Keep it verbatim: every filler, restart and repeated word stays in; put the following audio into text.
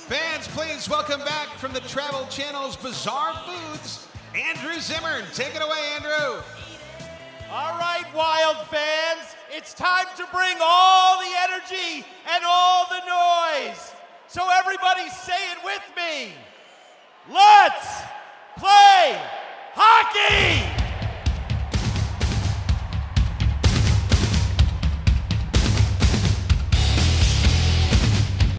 Fans, please welcome back from the Travel Channel's Bizarre Foods, Andrew Zimmern. Take it away, Andrew. All right, Wild fans, it's time to bring all the energy and all the noise. So everybody say it with me. Let's play hockey!